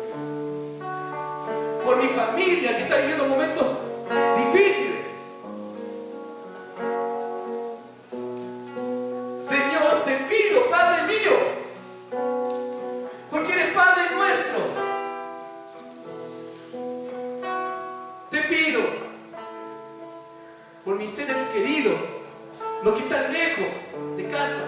por mi familia que está viviendo momentos difíciles. Señor, te pido, Padre mío, porque eres Padre nuestro. Te pido por mis seres queridos, los que están lejos de casa,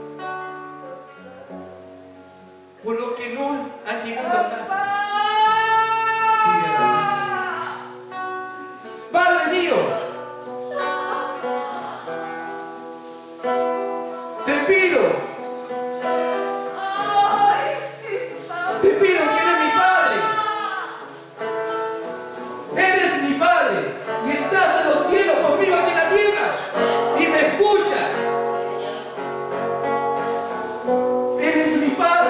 por los que no han llegado a casa. Sigue la gracia. Padre mío, te pido, te pido que eres mi Padre. Eres mi Padre y estás en los cielos conmigo aquí en la tierra y me escuchas. Eres mi Padre.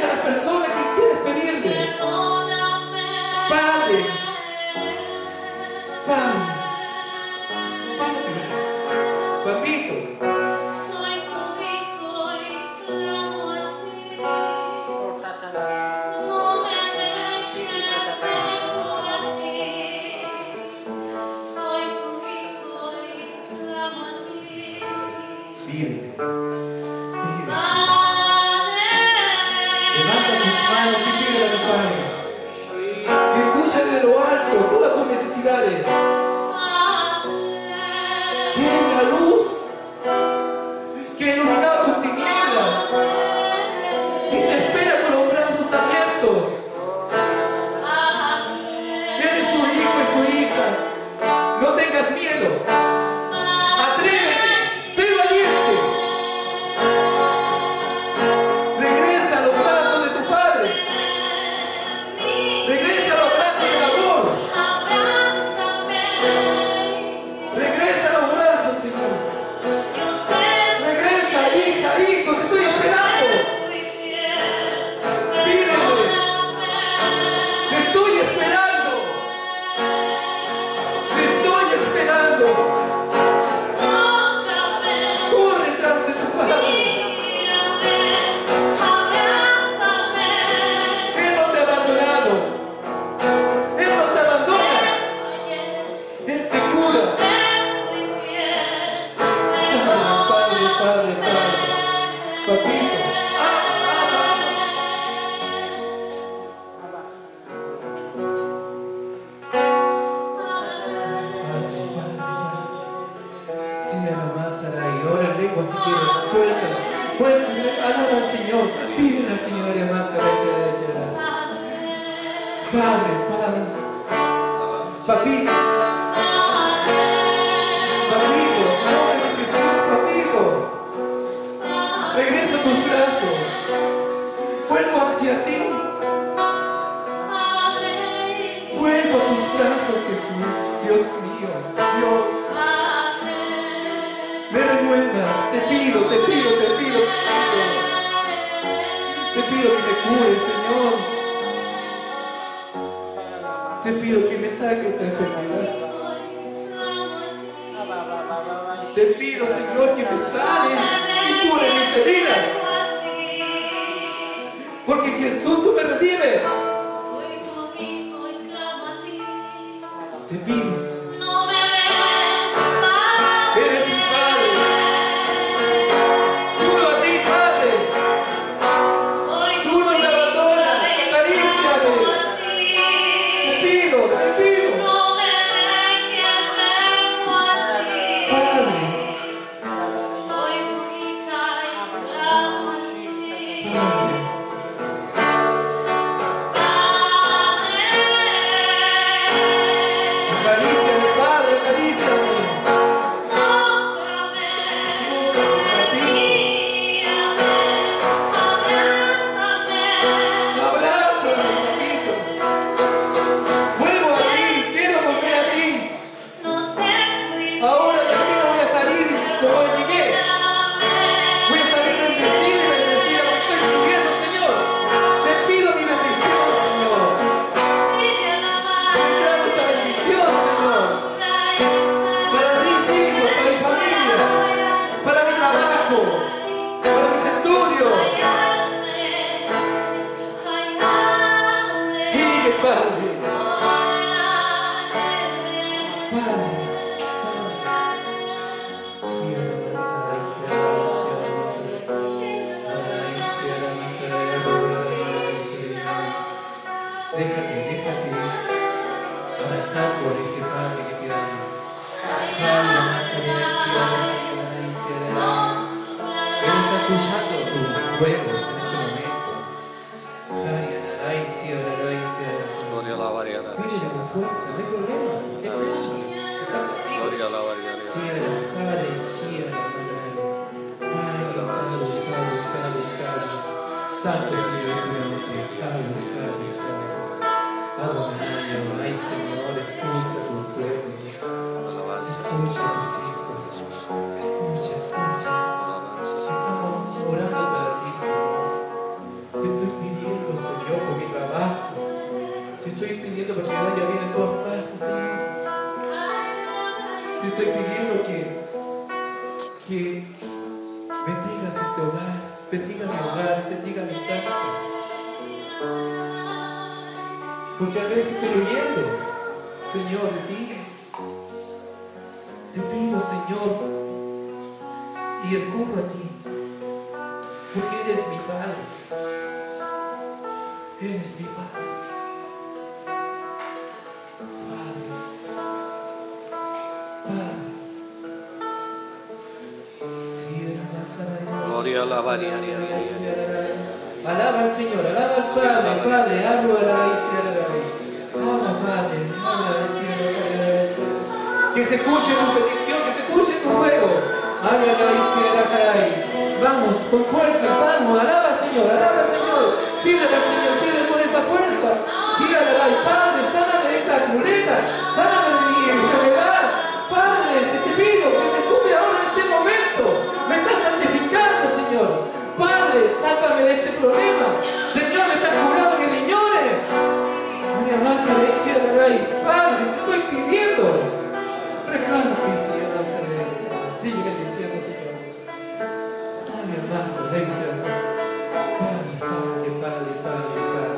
las personas que quieres pedirle. Padre, Padre, Padre, Papito. Soy tu hijo y clamo a ti. No me dejes solo aquí. Soy tu hijo y clamo a ti. Pide, pide. Padre, Levanta tus manos y pídele a mi Padre que escuche desde lo alto todas tus necesidades. Que es la luz que ha iluminado tus tinieblas y te espera con los brazos abiertos. Eres su hijo y su hija. No tengas miedo. Atrévete. Sé valiente. Regresa a los brazos de tu Padre. Regresa a los brazos del amor. Regresa a los brazos, Señor. Regresa, hija, hijo, te estoy esperando. Pídele. Te estoy esperando. Te estoy esperando. Corre tras de tu Padre. Él no te ha abandonado. Él no te abandona. Él te cura. Padre, Padre, Padre, Papito. Ama, ama, ama. Padre, Padre, Padre. Sí, alabanzará y ora en lengua si quieres, suéltala. Cuéntale, alaba al Señor, pídele al Señor y amásala y será liberada. Padre, Padre, Papito, Papito, en nombre de Jesús, Papito, regreso a tus brazos, vuelvo hacia ti, vuelvo a tus brazos, Jesús, Dios mío, Dios. Me renuevas, te pido, te pido, te pido, te pido. Te pido que me cures, Señor. Te pido que me saques esta enfermedad. Te pido, Señor, que me sanes y cures mis heridas. Porque Jesús, tú me redimes. Soy tu hijo y clamo a ti. Te pido, Señor. No me ves, Padre. Eres mi Padre. Juro a ti, Padre. Soy Tú no me abandonas. Acaríciame. Te pido, te pido. No me dejes lejos a ti. Padre, Soy tu hija y clamo a ti. Padre. Acaríciame, Padre, acaríciame. Tócame, abrázame. Abrázame, papito. Vuelvo a ti, quiero volver a ti. No te cuides. Ahora también voy a salir como llegué. Voy a salir bendecida y bendecida porque estoy viviendo, Señor. Te pido mi bendición, Señor. Declaro esta bendición, Señor. Para mis hijos, para mi familia, para mi trabajo, para mis estudios. Sigue, Padre. Padre. Déjate, déjate abrazar por este Padre que te ama. Padre, amásale, chiara, chiara, Él está escuchando tus ruegos en este momento. Ay, ay, chiara, ay, chiara. Gloria a la variedad. Pídele con fuerza, no hay problema. Él está contigo. Gloria a la variedad. Cielo, Padre, cielo, Padre. Ay, Carlos, Carlos, Carlos, Carlos. Santo Señor, tu nombre. Carlos, Carlos, Carlos. Adonai, ay, Señor, escucha a tu pueblo. Escucha a tus hijos. Escucha, escucha. Estamos orando para ti, Señor. Te estoy pidiendo. hogar, bendiga mi casa. Porque a veces estoy huyendo, Señor, de ti. Te pido, Señor, y recurro a ti, porque eres mi Padre. Eres mi Padre. Padre. Padre. Gloria a la María. Alaba al Señor, alaba al Padre, Padre, hablo a la raíz. Habla, Padre, habla al Señor. Que se escuche tu petición, que se escuche tu ruego. Habla a la raíz. Vamos, con fuerza, vamos, alaba al Señor, alaba al Señor. Pídele al Señor, pídele con esa fuerza. Dígale al Padre, sáname de esta muleta, sáname de mi enfermedad. Padre, te, te pido que me cure ahora en este momento. Me estás santificando, Señor. Padre, sácame de este problema. Señor, me estás curando mis riñones. María más a la izquierda ahí. Padre, te estoy pidiendo. Reclamo mi cielo celeste. Sigue bendiciendo, Señor. María más a la izquierda. Padre, Padre, Padre, Padre, Padre.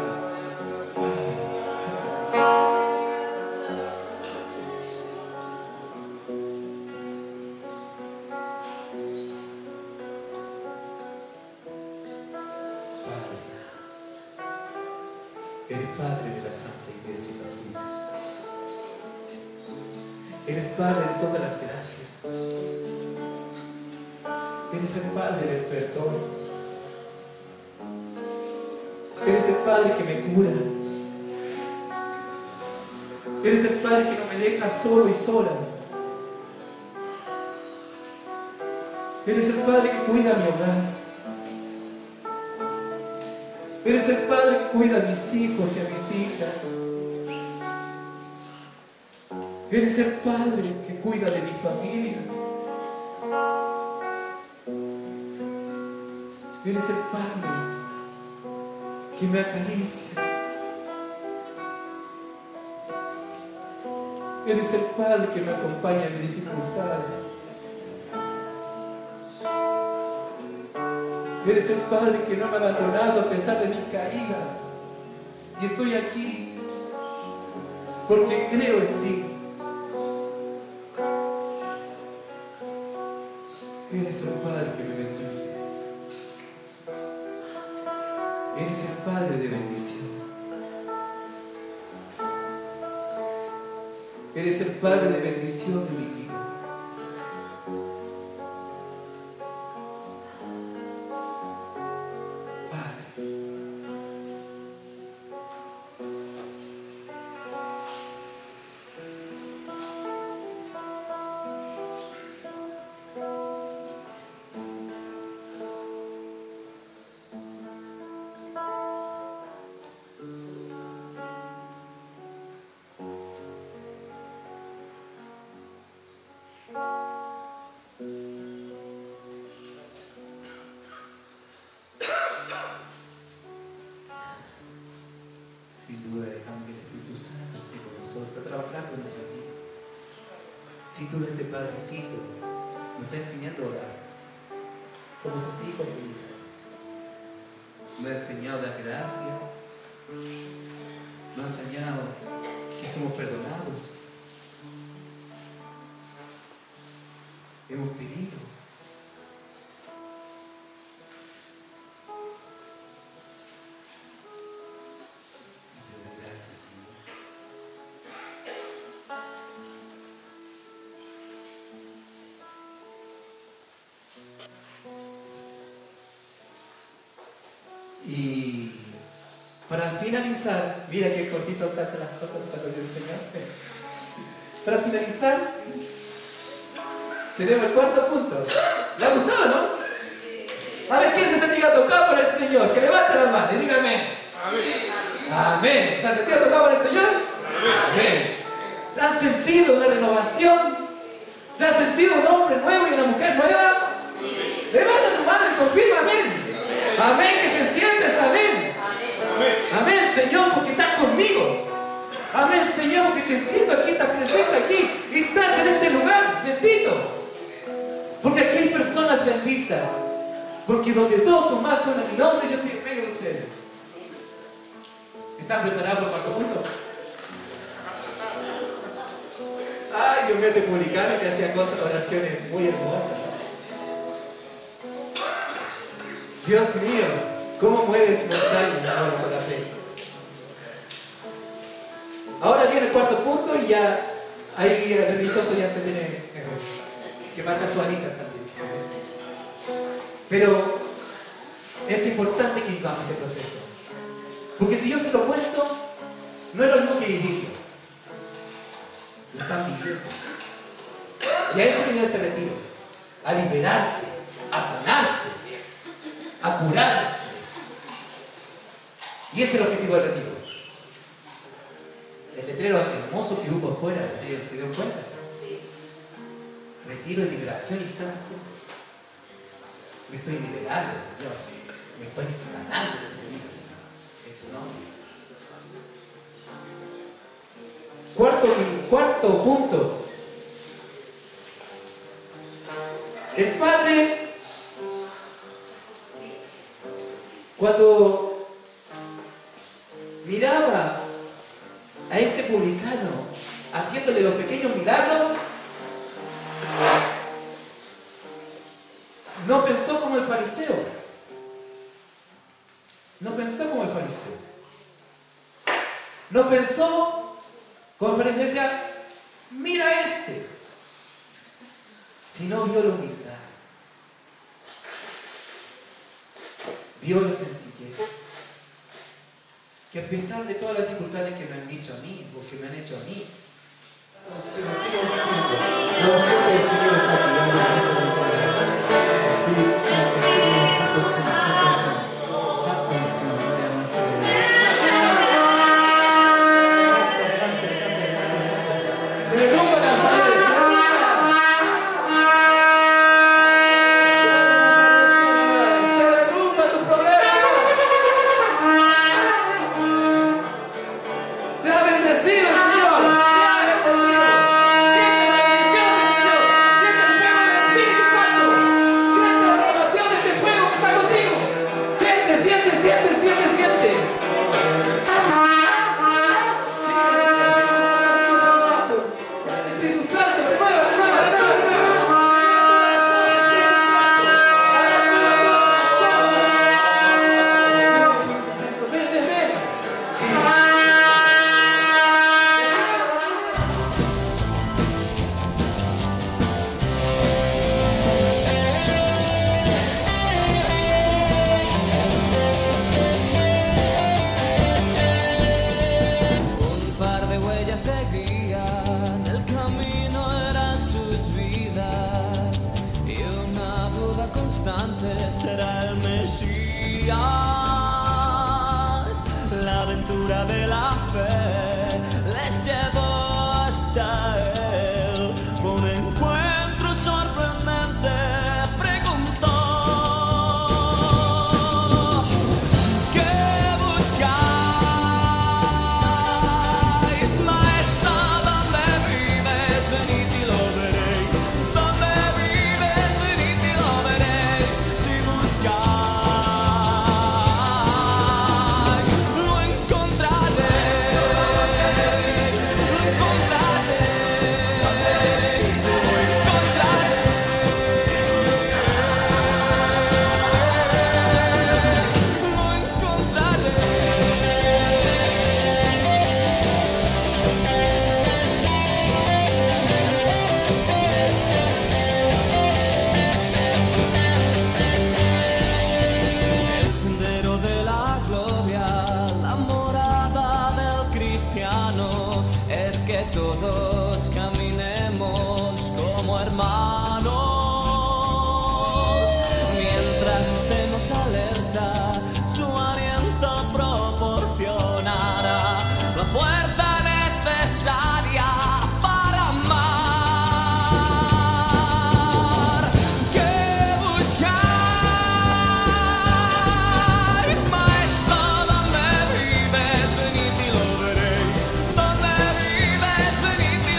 Eres Padre de la Santa Iglesia Católica. Eres Padre de todas las gracias. Eres el Padre del perdón. Eres el Padre que me cura. Eres el Padre que no me deja solo y sola. Eres el Padre que cuida mi hogar. Eres el Padre que cuida a mis hijos y a mis hijas. Eres el Padre que cuida de mi familia. Eres el Padre que me acaricia. Eres el Padre que me acompaña en mis dificultades. Eres el Padre que no me ha abandonado a pesar de mis caídas. Y estoy aquí porque creo en ti. Eres el Padre que me bendice. Eres el Padre de bendición. Eres el Padre de bendición de mi vida. Sin duda este Padrecito nos está enseñando a orar. Somos sus hijos y hijas. Nos ha enseñado a dar gracia. Nos ha enseñado que somos perdonados. Hemos pedido. Y te doy gracias, Señor. Y para finalizar, mira qué cortito se hacen las cosas para el Señor. Para finalizar, tenemos el cuarto punto. ¿Le ha gustado, no? A ver, ¿quién se sentía tocado por el Señor? Que levante las manos y diga amén. Amén. Amén. ¿Se ha sentido tocado por el Señor? Amén. ¿Te has sentido una renovación? ¿Te has sentido un hombre nuevo y una mujer nueva? Levanta tu mano y confirma amén. Amén, que se enciende esa amén. Amén, Señor, porque estás conmigo. Amén, Señor, porque te siento aquí, estás presente aquí y estás en este lugar bendito. Porque aquí hay personas benditas. Porque donde dos o más son a mi nombre, yo estoy en medio de ustedes. ¿Están preparados para el cuarto punto? Ay, Dios mío, este publicano que hacía cosas, oraciones muy hermosas. Dios mío, ¿cómo mueves montañas ahora con la fe? Ahora viene el cuarto punto y ya ahí el religioso ya se tiene que marca su anita también. Pero es importante que vivamos este proceso. Porque si yo se lo cuento, no es lo mismo que vivirlo. Lo están viviendo. Y a eso viene este retiro. A liberarse, a sanarse, a curarse. Y ese es el objetivo del retiro. El letrero hermoso que hubo afuera, ¿se dio cuenta? Retiro de liberación y sanación. Me estoy liberando, Señor. Me estoy sanando, Señor. En tu nombre. Cuarto, cuarto punto. El Padre, cuando miraba a este publicano haciéndole los pequeños milagros, no pensó como el fariseo. No pensó como el fariseo. No pensó como el fariseo, decía, mira a este. Sino vio la humildad. Vio la sencillez. Que a pesar de todas las dificultades que me han dicho a mí, o que me han hecho a mí, sigo siendo. La unción del Señor está aquí. Yo no pienso en el Señor. Espíritu Santo, Señor, Santo, Señor, Santo, Señor, Santo, Señor, no le amas a Dios. Santo, Santo, Santo, Santo. Se derrumban las paredes, se derrumban. Se derrumba tu problema. Te ha bendecido el Señor. Te ha bendecido. Siente la bendición del Señor. Siente el fuego del Espíritu Santo. Siente la renovación de este fuego que está contigo. Siente, siente, siente, siente, siente. Espíritu Santo, renueva, renueva, renueva, renueva. Espíritu Santo, ven, ven, ven. Un par de huellas seguían, el camino eran sus vidas y una duda constante, ¿será el Mesías? La aventura de la fe les llevó hasta él, un encuentro sorprendente, preguntó, ¿qué buscáis? Maestro, ¿dónde vives? Venid y lo veréis. ¿Dónde vives? Venid y lo veréis. Si buscáis, lo encontraréis. Lo encontraréis. Venid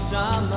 pasado